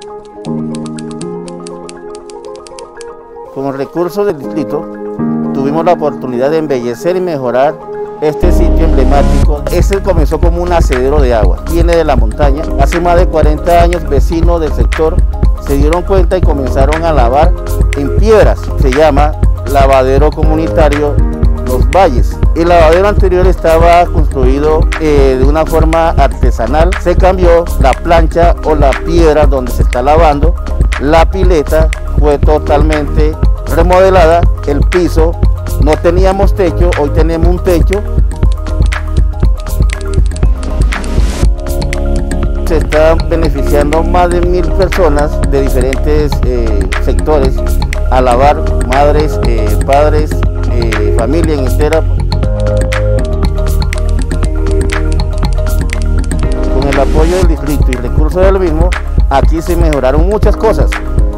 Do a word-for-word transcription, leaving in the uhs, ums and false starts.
Con los recursos del distrito tuvimos la oportunidad de embellecer y mejorar este sitio emblemático. Este comenzó como un acedero de agua, viene de la montaña. Hace más de cuarenta años vecinos del sector se dieron cuenta y comenzaron a lavar en piedras. Se llama lavadero comunitario Los Valles. El lavadero anterior estaba construido eh, de una forma artesanal. Se cambió la plancha o la piedra donde se está lavando. La pileta fue totalmente remodelada. El piso, no teníamos techo, hoy tenemos un techo. Se están beneficiando más de mil personas de diferentes eh, sectores a lavar, madres, eh, padres, eh, familia en entera. Con el apoyo del distrito y recursos del mismo, aquí se mejoraron muchas cosas.